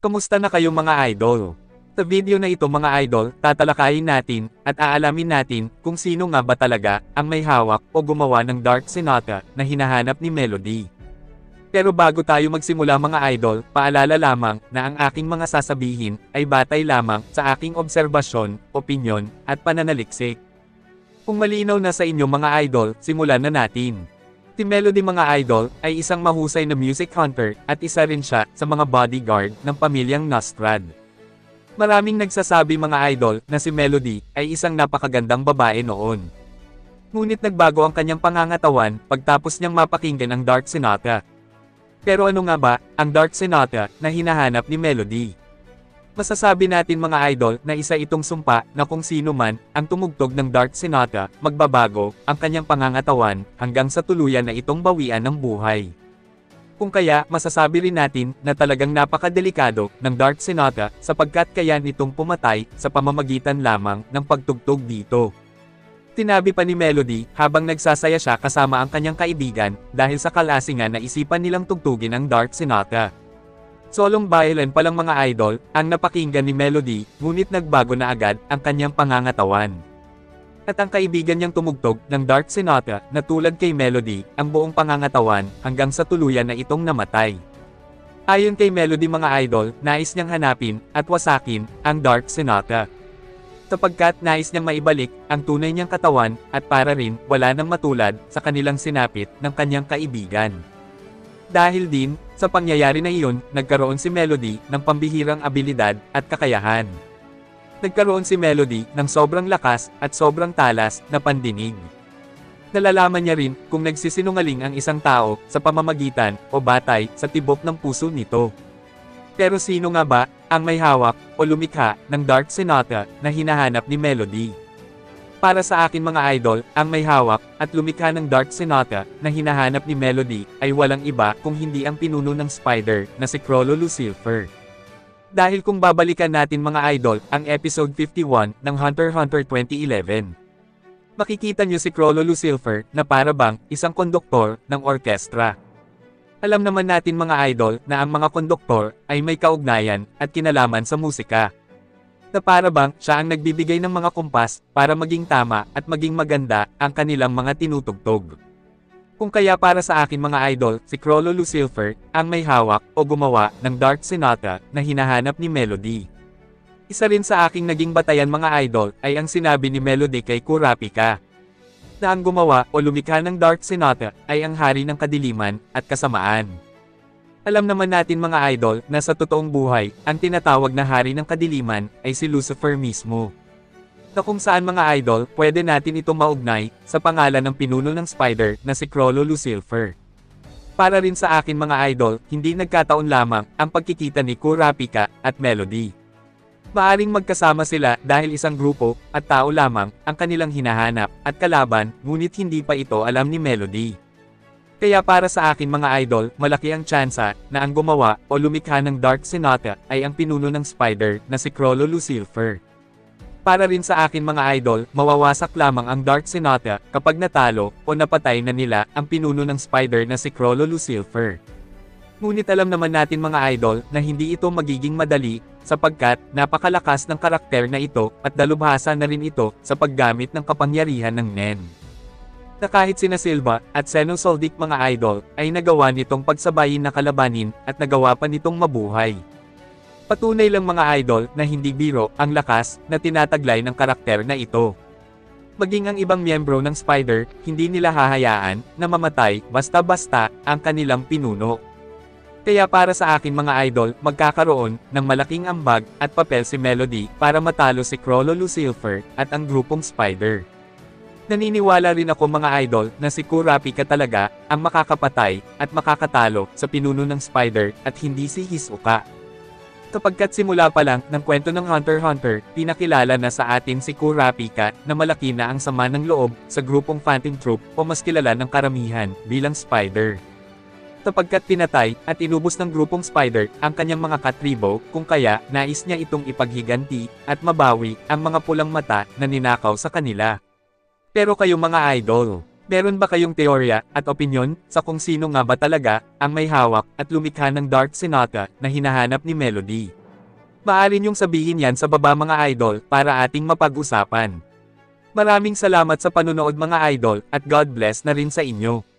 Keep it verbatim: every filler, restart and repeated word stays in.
Kamusta na kayo mga idol? Sa video na ito mga idol, tatalakayin natin, at aalamin natin, kung sino nga ba talaga, ang may hawak o gumawa ng Dark Sonata, na hinahanap ni Melody. Pero bago tayo magsimula mga idol, paalala lamang, na ang aking mga sasabihin, ay batay lamang, sa aking obserbasyon, opinyon, at pananaliksik. Kung malinaw na sa inyo mga idol, simulan na natin. Si Melody mga idol, ay isang mahusay na music hunter, at isa rin siya, sa mga bodyguard, ng pamilyang Nostrad. Maraming nagsasabi mga idol, na si Melody, ay isang napakagandang babae noon. Ngunit nagbago ang kanyang pangangatawan, pagtapos niyang mapakinggan ang Dark Sonata. Pero ano nga ba, ang Dark Sonata, na hinahanap ni Melody? Masasabi natin mga idol, na isa itong sumpa, na kung sino man, ang tumugtog ng Dark Sonata, magbabago, ang kanyang pangangatawan, hanggang sa tuluyan na itong bawian ng buhay. Kung kaya, masasabi rin natin, na talagang napakadelikado, ng Dark Sonata, sapagkat kaya nitong pumatay, sa pamamagitan lamang, ng pagtugtog dito. Tinabi pa ni Melody, habang nagsasaya siya kasama ang kanyang kaibigan, dahil sa kalasingan na isipan nilang tugtugin ang Dark Sonata. Solong violin pa lang mga idol, ang napakinggan ni Melody, ngunit nagbago na agad, ang kanyang pangangatawan. At ang kaibigan niyang tumugtog, ng Dark Sonata, na tulad kay Melody, ang buong pangangatawan, hanggang sa tuluyan na itong namatay. Ayon kay Melody mga idol, nais niyang hanapin, at wasakin, ang Dark Sonata. Sapagkat nais niyang maibalik, ang tunay niyang katawan, at para rin, wala nang matulad, sa kanilang sinapit, ng kanyang kaibigan. Dahil din, sa pangyayari na iyon, nagkaroon si Melody, ng pambihirang abilidad, at kakayahan. Nagkaroon si Melody, ng sobrang lakas, at sobrang talas, na pandinig. Nalalaman niya rin, kung nagsisinungaling ang isang tao, sa pamamagitan, o batay, sa tibok ng puso nito. Pero sino nga ba, ang may hawak, o lumikha, ng Dark Sonata, na hinahanap ni Melody? Para sa akin mga idol, ang may hawak, at lumikha ng Dark Sonata, na hinahanap ni Melody, ay walang iba, kung hindi ang pinuno ng Spider, na si Chrollo Lucifer. Dahil kung babalikan natin mga idol, ang episode fifty-one, ng Hunter x Hunter twenty eleven. Makikita niyo si Chrollo Lucifer, na para bang, isang konduktor, ng orkestra. Alam naman natin mga idol, na ang mga konduktor, ay may kaugnayan, at kinalaman sa musika. Na para bang, siya ang nagbibigay ng mga kumpas, para maging tama, at maging maganda, ang kanilang mga tinutugtog. Kung kaya para sa akin mga idol, si Chrollo Lucifer, ang may hawak, o gumawa, ng Dark Sonata, na hinahanap ni Melody. Isa rin sa aking naging batayan mga idol, ay ang sinabi ni Melody kay Kurapika. Na ang gumawa, o lumikha ng Dark Sonata, ay ang hari ng kadiliman, at kasamaan. Alam naman natin mga idol, na sa totoong buhay, ang tinatawag na hari ng kadiliman, ay si Lucifer mismo. Na kung saan mga idol, pwede natin ito maugnay, sa pangalan ng pinuno ng Spider, na si Chrollo Lucifer. Para rin sa akin mga idol, hindi nagkataon lamang, ang pagkikita ni Kurapika, at Melody. Maaring magkasama sila, dahil isang grupo, at tao lamang, ang kanilang hinahanap, at kalaban, ngunit hindi pa ito alam ni Melody. Kaya para sa akin mga idol, malaki ang tsansa, na ang gumawa, o lumikha ng Dark Sonata, ay ang pinuno ng Spider, na si Chrollo Lucifer. Para rin sa akin mga idol, mawawasak lamang ang Dark Sonata, kapag natalo, o napatay na nila, ang pinuno ng Spider na si Chrollo Lucifer. Ngunit alam naman natin mga idol, na hindi ito magiging madali, sapagkat, napakalakas ng karakter na ito, at dalubhasa na rin ito, sa paggamit ng kapangyarihan ng Nen. Na kahit sina Silva, at Xenosoldic mga idol, ay nagawa nitong pagsabayin na kalabanin, at nagawa pa nitong mabuhay. Patunay lang mga idol, na hindi biro, ang lakas, na tinataglay ng karakter na ito. Maging ang ibang miyembro ng Spider, hindi nila hahayaan, na mamatay, basta-basta, ang kanilang pinuno. Kaya para sa akin mga idol, magkakaroon, ng malaking ambag, at papel si Melody, para matalo si Chrollo Lucifer, at ang grupong Spider. Naniniwala rin ako mga idol, na si Kurapika talaga, ang makakapatay, at makakatalo, sa pinuno ng Spider, at hindi si Hisoka. Kapagkat simula pa lang, ng kwento ng Hunter x Hunter, pinakilala na sa atin si Kurapika, na malaki na ang sama ng loob, sa grupong Phantom Troop, o mas kilala ng karamihan, bilang Spider. Sapagkat pinatay, at inubos ng grupong Spider, ang kanyang mga katribo, kung kaya, nais niya itong ipaghiganti, at mabawi, ang mga pulang mata, na ninakaw sa kanila. Pero kayo mga idol, Meron ba kayong teorya at opinyon sa kung sino nga ba talaga ang may hawak at lumikha ng Dark Sonata na hinahanap ni Melody? Maaari niyong sabihin yan sa baba mga idol para ating mapag-usapan. Maraming salamat sa panunood mga idol at God bless na rin sa inyo.